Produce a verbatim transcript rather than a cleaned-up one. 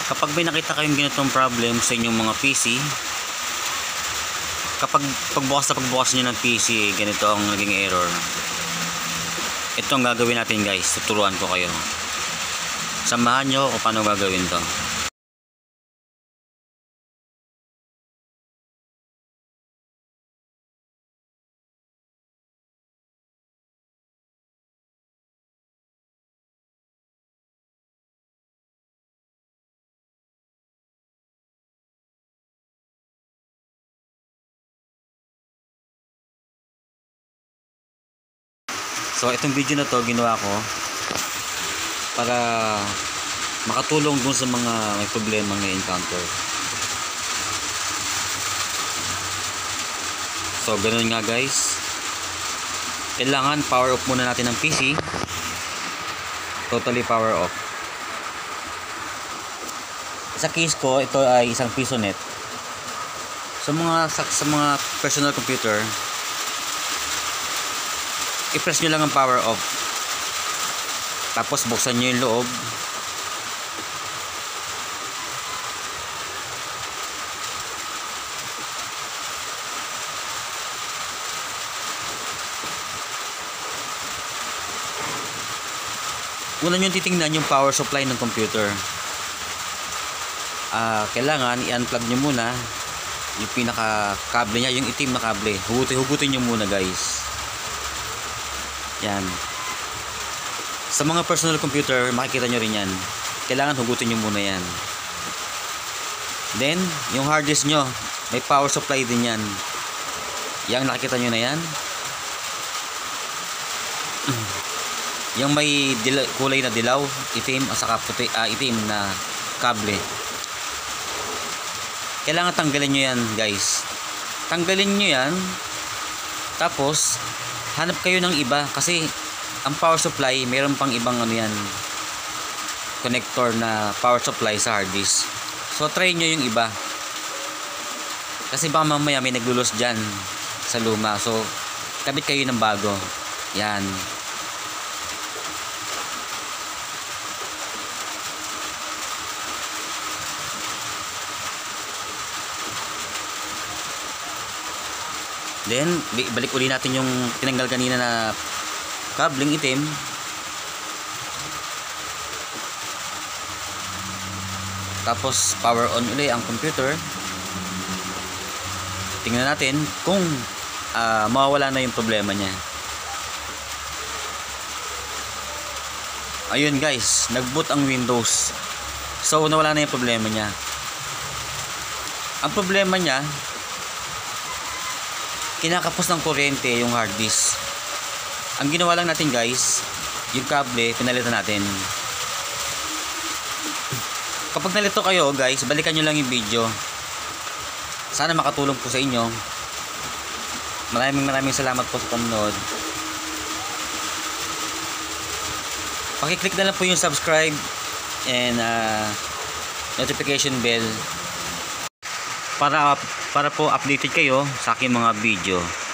Kapag may nakita kayong ganitong problem sa inyong mga P C, kapag pagbukas na pagbukas nyo ng P C, ganito ang naging error. Ito ang gagawin natin guys, tuturuan ko kayo. Samahan nyo kung paano gagawin to. So itong video na to ginawa ko para makatulong dun sa mga may problema na encounter. So ganoon nga guys, kailangan power off muna natin ng P C, totally power off. Sa case ko, ito ay isang Pisonet. Sa mga sa, sa mga personal computer, i-press nyo lang ang power off, tapos buksan nyo yung loob. Una nyo titingnan yung power supply ng computer. uh, Kailangan i-unplug nyo muna yung pinaka kable nya, yung itim na kable. Hugutin, hugutin nyo muna guys. Yan. Sa mga personal computer, makikita nyo rin yan. Kailangan hugutin nyo muna yan. Then, yung hard disk nyo, may power supply din yan. Yang nakikita nyo na yan. Yung may dila, kulay na dilaw, itim, at saka puti, ah, itim na kable. Kailangan tanggalin nyo yan guys. Tanggalin nyo yan. Tapos hanap kayo ng iba, kasi ang power supply mayroon pang ibang ano yan, connector na power supply sa hard disk. So try nyo yung iba, kasi baka mamaya may naglulos dyan sa luma. So kabit kayo ng bago. Yan. Then, balik uli natin yung tinanggal kanina na kabling itim. Tapos, power on uli ang computer. Tingnan natin kung uh, mawawala na yung problema niya. Ayun guys, nag-boot ang Windows. So, nawala na yung problema niya. Ang problema niya, kinakapos ng kuryente yung hard disk. Ang ginawa lang natin guys, yung kable pinalitan natin. Kapag nalito kayo guys, balikan nyo lang yung video. Sana makatulong po sa inyo. Maraming maraming salamat po sa panonood. Pakiclick na lang po yung subscribe and uh, notification bell para para po updated kayo sa aking mga video.